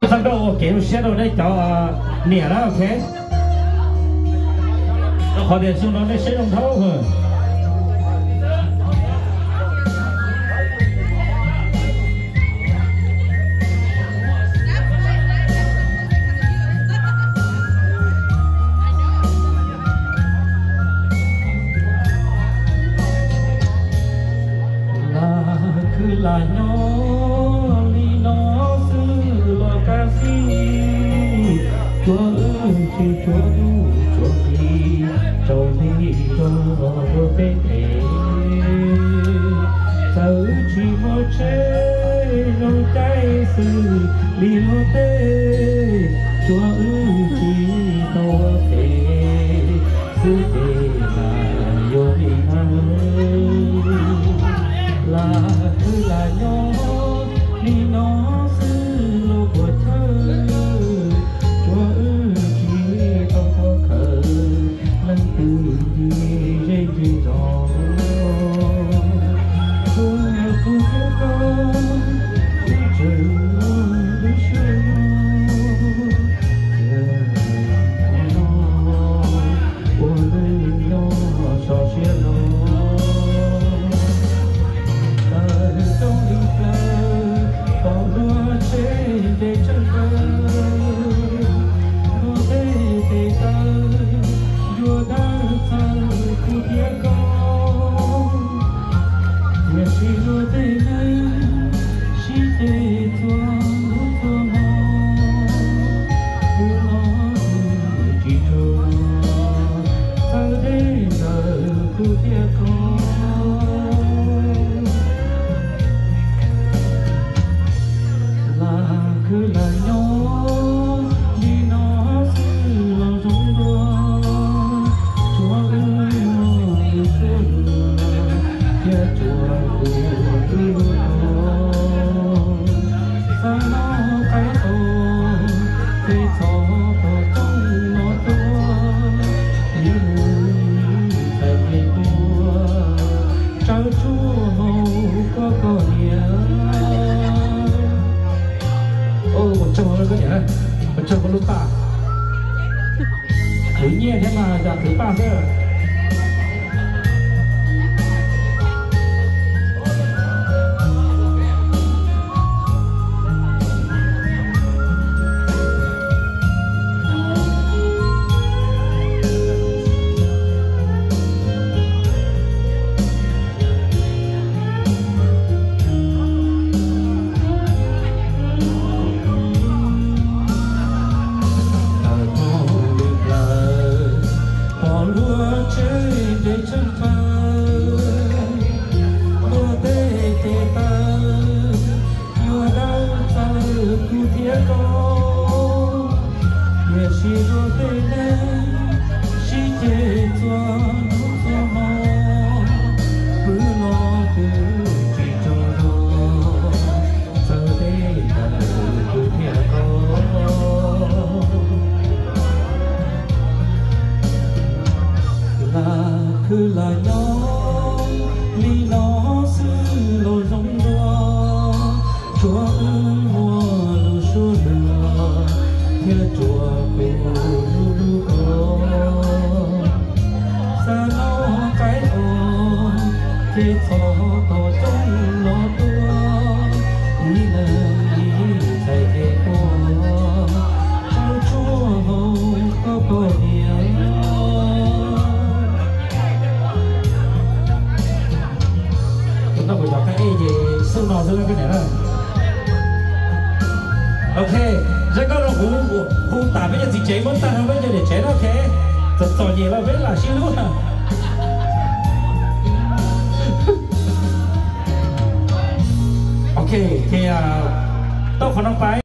上到给写到那叫年了 OK， 好点送到那水龙头去。là nhỏ li nó xứ lo ca si chúa ơi chỉ chúa du chúa đi trâu đi cho chúa bên thế giờ chỉ một chế rồi tay xứ li nó tê chúa ơi chỉ tao thế xứ thế là yêu đi là nhỏ đi nó xứ lô của thơ chúa ơi chỉ tao có khờ lần từ gì dây gì gió tôi cũng có con trời ơi trời tự nhiên thế mà giờ thứ ba giờ là nhỏ li nó xứ lô rong đua chúa ơi mùa lù xua lừa theo chùa cô lu lu xa nó cái ô thế thọ tổ trong lo tua đi lần đi thầy thế cô trong chúa hầu có cô nhiều nó phải chọn cái gì xương nọ xương cái này đó. Ok, rất có là khu tạm bây giờ thì chế muốn tan bây giờ để chế nó ok, thật tỏ nhiều là biết là xin luôn à. Ok, thì tao còn không phải